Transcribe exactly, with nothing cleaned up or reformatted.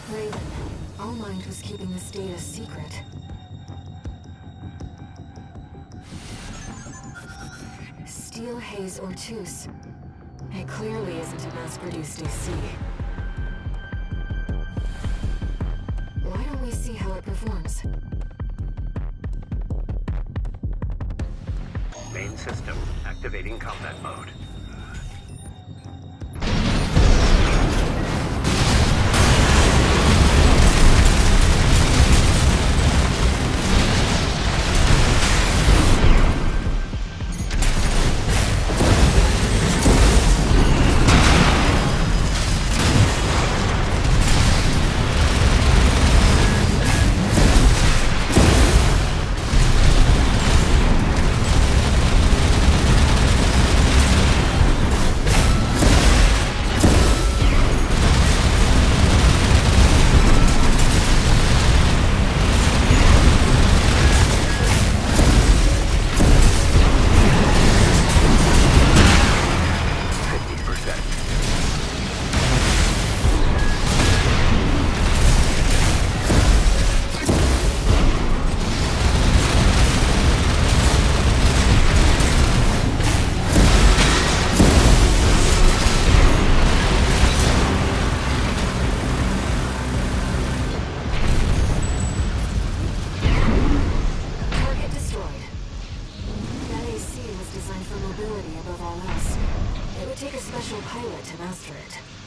Raven, All Mind was keeping this data secret. Steel Haze Ortus. It clearly isn't a mass-produced A C. Why don't we see how it performs? Main system activating combat mode. Designed for mobility above all else. It would take a special pilot to master it.